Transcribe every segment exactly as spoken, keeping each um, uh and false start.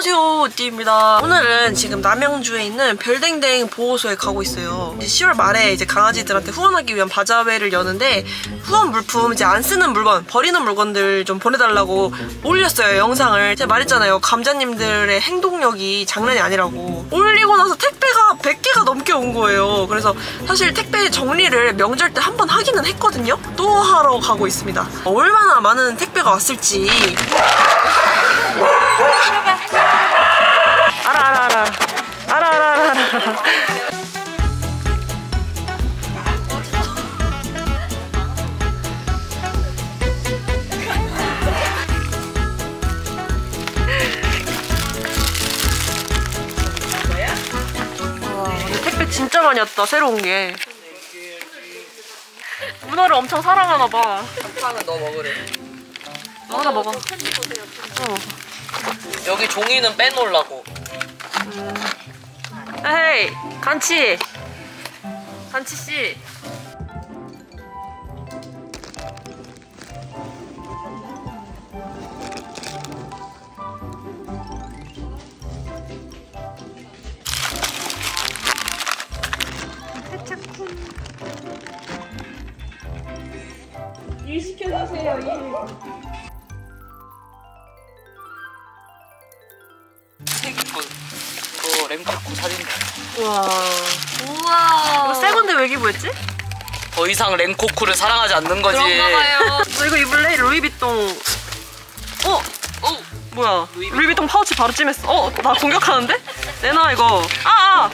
안녕하세요, 띠입니다. 오늘은 지금 남양주에 있는 별댕댕 보호소에 가고 있어요. 이제 시월 말에 이제 강아지들한테 후원하기 위한 바자회를 여는데 후원 물품, 이제 안 쓰는 물건, 버리는 물건들 좀 보내달라고 올렸어요, 영상을. 제가 말했잖아요, 감자님들의 행동력이 장난이 아니라고. 올리고 나서 택배가 백 개가 넘게 온 거예요. 그래서 사실 택배 정리를 명절 때 한 번 하기는 했거든요. 또 하러 가고 있습니다. 얼마나 많은 택배가 왔을지. 알아 알아 알아 알아 알아 알아 알아. 와, 근데 택배 진짜 많이 왔다, 새로운 게. 문어를 엄청 사랑하나봐. 한 판은 너 먹으래. 너 하나 먹어. 어. 여기 종이는 빼놓으려고. 음. 에헤이, 간치. 간치씨. 일 시켜주세요, 일. 세기꾼. 그거 램코코 사진다. 우와. 우와. 이거 새 건데 왜 기부했지? 더 이상 램코코를 사랑하지 않는 거지. 그런가봐요. 너 이거 입을래? 루이비통. 어? 어? 뭐야? 루이비통, 루이비통 파우치 바로 찜했어. 어? 나 공격하는데? 내놔 이거. 아! 아!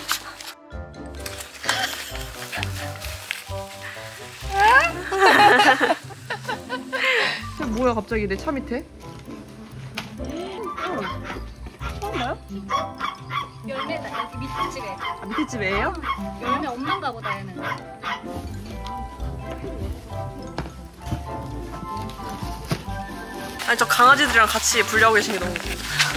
저 뭐야 갑자기 내 차 밑에? 처음봐요? 열매다. 여기 밑에 집에. 아, 밑에 집이에요? 열매 없는가 보다 얘는. 아니 저 강아지들이랑 같이 분리하고 계신 게 너무 웃겨.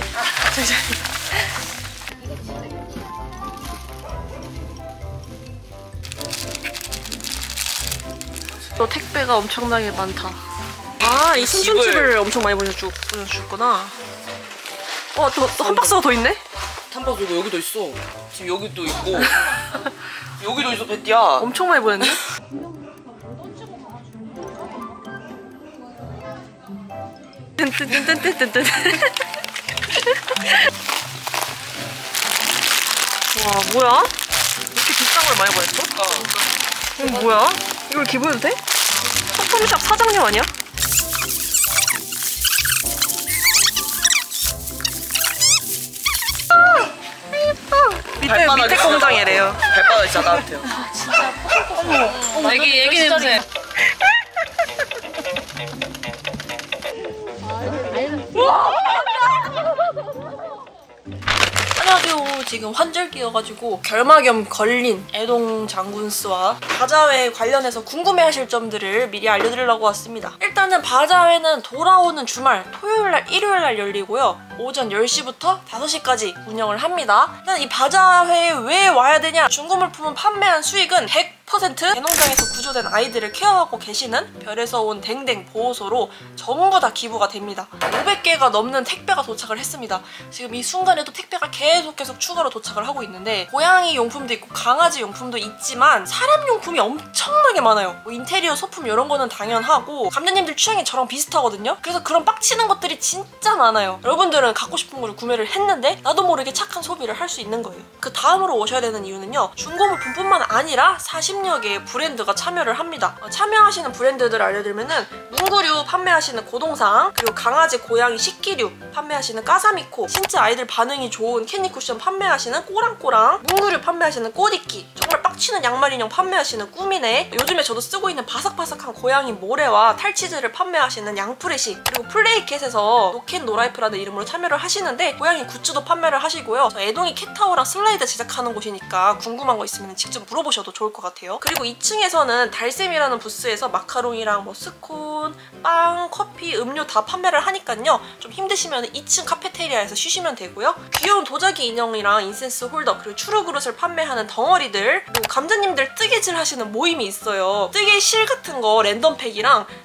또 택배가 엄청나게 많다. 아, 이 순천집을 엄청 많이 보내주, 보내주셨구나. 어, 또 한 박스가 더 있네? 탐바스 이거 여기도 있어. 지금 여기도 있고. 여기도 있어, 베띠야. 엄청 많이 보냈네? 뜬뜬뜬뜬뜬뜬. 와, 뭐야? 이렇게 비싼 걸 많이 보냈어? 이거 뭐야? 이걸 기부해도 돼? 소품샵 사장님 아니야? 밑에, 밑에 공장이래요. 발바닥 진짜 따뜻해요. 어머, 애기 애기 냄새. 안녕하세요. 지금 환절기여가지고 결막염 걸린 애동 장군스와 바자회 관련해서 궁금해하실 점들을 미리 알려드리려고 왔습니다. 일단은 바자회는 돌아오는 주말 토요일날 일요일날 열리고요. 오전 열 시부터 다섯 시까지 운영을 합니다. 일단 이 바자회에 왜 와야 되냐? 중고물품은 판매한 수익은 백 퍼센트 대농장에서 구조된 아이들을 케어하고 계시는 별에서 온 댕댕 보호소로 전부 다 기부가 됩니다. 오백 개가 넘는 택배가 도착을 했습니다. 지금 이 순간에도 택배가 계속 계속 추가로 도착을 하고 있는데 고양이 용품도 있고 강아지 용품도 있지만 사람 용품이 엄청나게 많아요. 뭐 인테리어 소품 이런 거는 당연하고 감자님들 취향이 저랑 비슷하거든요. 그래서 그런 빡치는 것들이 진짜 많아요. 여러분들은 갖고 싶은 걸 구매를 했는데 나도 모르게 착한 소비를 할 수 있는 거예요. 그 다음으로 오셔야 되는 이유는요, 중고물품뿐만 아니라 사십여 개의 브랜드가 참여를 합니다. 어, 참여하시는 브랜드들 알려드리면은 문구류 판매하시는 고동상, 그리고 강아지 고양이 식기류 판매하시는 까사미코, 진짜 아이들 반응이 좋은 캐니 쿠션 판매하시는 꼬랑꼬랑, 문구류 판매하시는 꼬디끼, 정말 빡치는 양말 인형 판매하시는 꾸미네, 요즘에 저도 쓰고 있는 바삭바삭한 고양이 모래와 탈치즈를 판매하시는 양프레시, 그리고 플레이캣에서 노캔 노라이프라는 이름으로 참여를 하시는데 고양이 굿즈도 판매를 하시고요. 저 애동이 캣타워랑 슬라이드 제작하는 곳이니까 궁금한 거 있으면 직접 물어보셔도 좋을 것 같아요. 그리고 이 층에서는 달샘이라는 부스에서 마카롱이랑 뭐 스콘, 빵, 커피, 음료 다 판매를 하니까요. 좀 힘드시면 이 층 카페테리아에서 쉬시면 되고요. 귀여운 도자기 인형이랑 인센스 홀더, 그리고 추루 그릇을 판매하는 덩어리들, 그리고 감자님들 뜨개질 하시는 모임이 있어요. 뜨개실 같은 거 랜덤팩이랑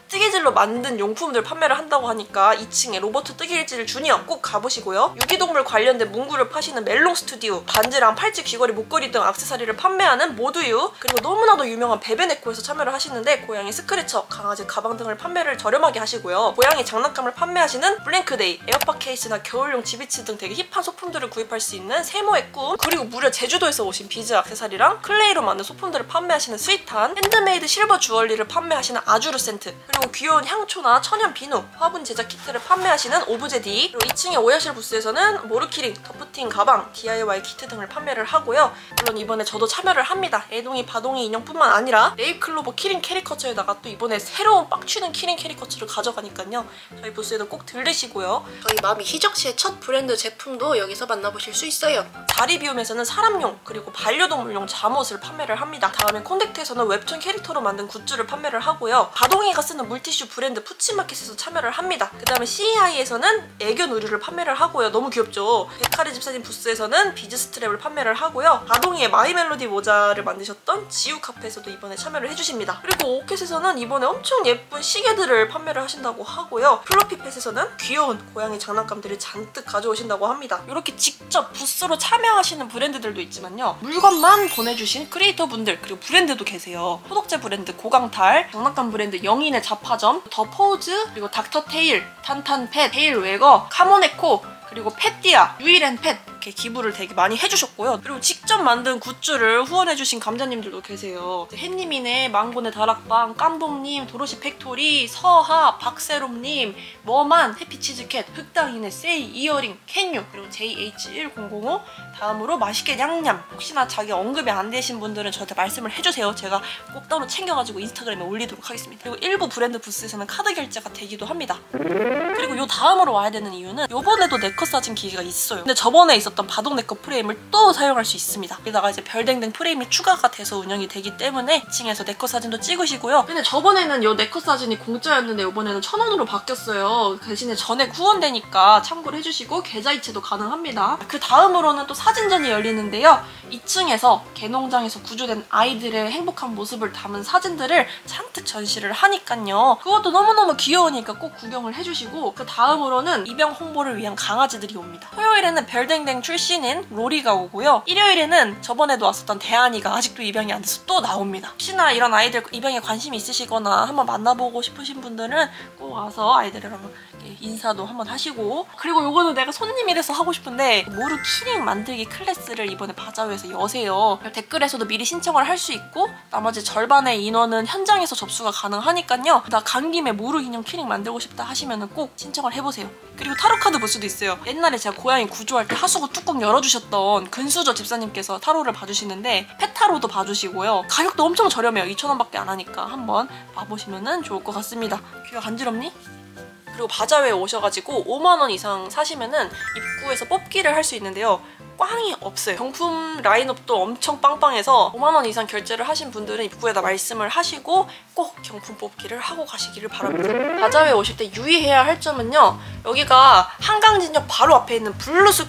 뜨개질로 만든 용품들 판매를 한다고 하니까 이 층에 로버트 뜨개질 주니어 꼭 가보시고요. 유기동물 관련된 문구를 파시는 멜롱 스튜디오, 반지랑 팔찌, 귀걸이, 목걸이 등 액세서리를 판매하는 모두유, 그리고 너무나도 유명한 베베네코에서 참여를 하시는데 고양이 스크래처, 강아지 가방 등을 판매를 저렴하게 하시고요. 고양이 장난감을 판매하시는 블랭크데이, 에어팟 케이스나 겨울용 지비치 등 되게 힙한 소품들을 구입할 수 있는 세모의 꿈, 그리고 무려 제주도에서 오신 비즈 액세서리랑 클레이로 만든 소품들을 판매하시는 스윗한, 핸드메이드 실버 주얼리를 판매하시는 아주르 센트, 그리고 귀여운 향초나 천연 비누, 화분 제작 키트를 판매하시는 오브제디, 그리고 이 층의 오야실 부스에서는 모르키링, 더프팅 가방, 디아이와이 키트 등을 판매를 하고요. 물론 이번에 저도 참여를 합니다. 애동이, 바동이 인형뿐만 아니라 네잎클로버 키링 캐리커처에다가 또 이번에 새로운 빡치는 키링 캐리커처를 가져가니까요. 저희 부스에도 꼭 들르시고요. 저희 마미 희정씨의 첫 브랜드 제품도 여기서 만나보실 수 있어요. 자리 비움에서는 사람용 그리고 반려동물용 잠옷을 판매를 합니다. 다음에 콘택트에서는 웹툰 캐릭터로 만든 굿즈를 판매를 하고요. 바동이가 쓰는 물티슈 브랜드 푸치마켓에서 참여를 합니다. 그 다음에 씨이아이에서는 애견 의류를 판매를 하고요. 너무 귀엽죠? 백화리 집사님 부스에서는 비즈 스트랩을 판매를 하고요. 바동이의 마이멜로디 모자를 만드셨던 지우 카페에서도 이번에 참여를 해주십니다. 그리고 오켓에서는 이번에 엄청 예쁜 시계들을 판매를 하신다고 하고요. 플로피펫에서는 귀여운 고양이 장난감들을 잔뜩 가져오신다고 합니다. 이렇게 직접 부스로 참여하시는 브랜드들도 있지만요. 물건만 보내주신 크리에이터분들 그리고 브랜드도 계세요. 소독제 브랜드 고강탈, 장난감 브랜드 영인의 자파점, 더 포즈, 그리고 닥터테일, 탄탄펫, 테일웨거, 카모네코, 그리고 펫디아, 유일앤펫 이렇게 기부를 되게 많이 해주셨고요. 그리고 직접 만든 굿즈를 후원해주신 감자님들도 계세요. 햇님이네, 망고네 다락방, 깜봉님, 도로시 팩토리, 서하, 박세롬님, 머만, 해피치즈캣, 흑당이네, 세이, 이어링, 캔유, 그리고 제이에이치 일공공오, 다음으로 맛있게 냥냠. 혹시나 자기 언급이 안 되신 분들은 저한테 말씀을 해주세요. 제가 꼭 따로 챙겨가지고 인스타그램에 올리도록 하겠습니다. 그리고 일부 브랜드 부스에서는 카드 결제가 되기도 합니다. 그리고 요 다음으로 와야 되는 이유는 요번에도 네컷 사진 기계가 있어요. 근데 저번에 있었던 바동 네컷 프레임을 또 사용할 수 있습니다. 게다가 이제 별댕댕 프레임이 추가가 돼서 운영이 되기 때문에 이 층에서 네컷 사진도 찍으시고요. 근데 저번에는 요 네컷 사진이 공짜였는데 요번에는 천 원으로 바뀌었어요. 대신에 전액 후원되니까 참고를 해주시고 계좌 이체도 가능합니다. 그 다음으로는 또 사진전이 열리는데요. 이 층에서 개농장에서 구조된 아이들의 행복한 모습을 담은 사진들을 잔뜩 전시를 하니까요. 그것도 너무너무 귀여우니까 꼭 구경을 해주시고, 그 다음으로는 입양 홍보를 위한 강아지들이 옵니다. 토요일에는 별댕댕 출신인 로리가 오고요. 일요일에는 저번에도 왔었던 대안이가 아직도 입양이 안 돼서 또 나옵니다. 혹시나 이런 아이들 입양에 관심이 있으시거나 한번 만나보고 싶으신 분들은 꼭 와서 아이들이랑 인사도 한번 하시고, 그리고 요거는 내가 손님이라서 하고 싶은데 모루 키링 만들기 클래스를 이번에 바자회에서 여세요. 댓글에서도 미리 신청을 할 수 있고 나머지 절반의 인원은 현장에서 접수가 가능하니까요. 나 간 김에 모루 인형 키링 만들고 싶다 하시면 꼭 신청을 해보세요. 그리고 타로카드 부스도 있어요. 옛날에 제가 고양이 구조할 때 하수구 뚜껑 열어주셨던 근수저 집사님께서 타로를 봐주시는데 페타로도 봐주시고요. 가격도 엄청 저렴해요. 이천 원밖에 안 하니까 한번 봐보시면 좋을 것 같습니다. 귀가 간지럽니? 그리고 바자회에 오셔가지고 오만 원 이상 사시면은 입구에서 뽑기를 할 수 있는데요. 꽝이 없어요. 경품 라인업도 엄청 빵빵해서 오만 원 이상 결제를 하신 분들은 입구에다 말씀을 하시고 꼭 경품 뽑기를 하고 가시기를 바랍니다. 바자회에 오실 때 유의해야 할 점은요. 여기가 한강진역 바로 앞에 있는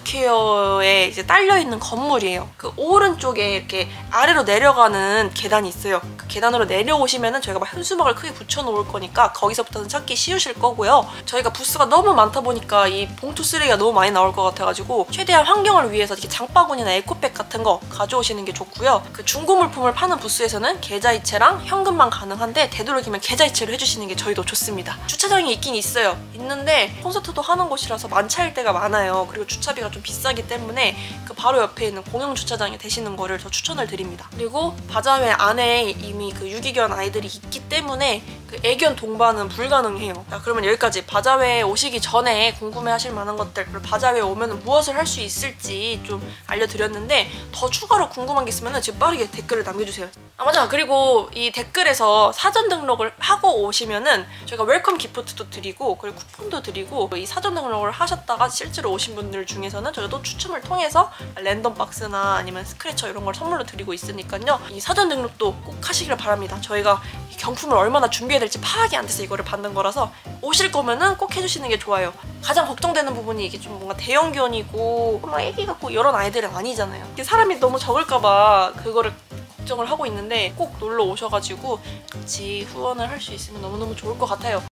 블루스퀘어에 이제 딸려있는 건물이에요. 그 오른쪽에 이렇게 아래로 내려가는 계단이 있어요. 그 계단으로 내려오시면은 저희가 막 현수막을 크게 붙여놓을 거니까 거기서부터는 찾기 쉬우실 거고요. 저희가 부스가 너무 많다 보니까 이 봉투 쓰레기가 너무 많이 나올 것 같아가지고 최대한 환경을 위해서 이렇게 장바구니나 에코백 같은 거 가져오시는 게 좋고요. 그 중고 물품을 파는 부스에서는 계좌이체랑 현금만 가능한데 되도록이면 계좌이체로 해주시는 게 저희도 좋습니다. 주차장이 있긴 있어요. 있는데 콘서트도 하는 곳이라서 만차일 때가 많아요. 그리고 주차비가 좀 비싸기 때문에 그 바로 옆에 있는 공영 주차장에 대시는 거를 더 추천을 드립니다. 그리고 바자회 안에 이미 그 유기견 아이들이 있기 때문에 그 애견 동반은 불가능해요. 자, 그러면 여기까지 바자회에 오시기 전에 궁금해하실 만한 것들, 그리고 바자회에 오면 무엇을 할 수 있을지 좀 알려드렸는데 더 추가로 궁금한 게 있으면 지금 빠르게 댓글을 남겨주세요. 아 맞아, 그리고 이 댓글에서 사전 등록을 하고 오시면은 저희가 웰컴 기프트도 드리고 그리고 쿠폰도 드리고, 이 사전 등록을 하셨다가 실제로 오신 분들 중에서는 저희가 또 추첨을 통해서 랜덤 박스나 아니면 스크래처 이런 걸 선물로 드리고 있으니까요. 이 사전 등록도 꼭 하시기를 바랍니다. 저희가 이 경품을 얼마나 준비해야 될지 파악이 안 돼서 이거를 받는 거라서 오실 거면은 꼭 해주시는 게 좋아요. 가장 걱정되는 부분이 이게 좀 뭔가 대형견이고 막 애기 같고 이런 아이들은 아니잖아요. 이게 사람이 너무 적을까봐 그거를 걱정을 하고 있는데 꼭 놀러 오셔가지고 같이 후원을 할 수 있으면 너무너무 좋을 것 같아요.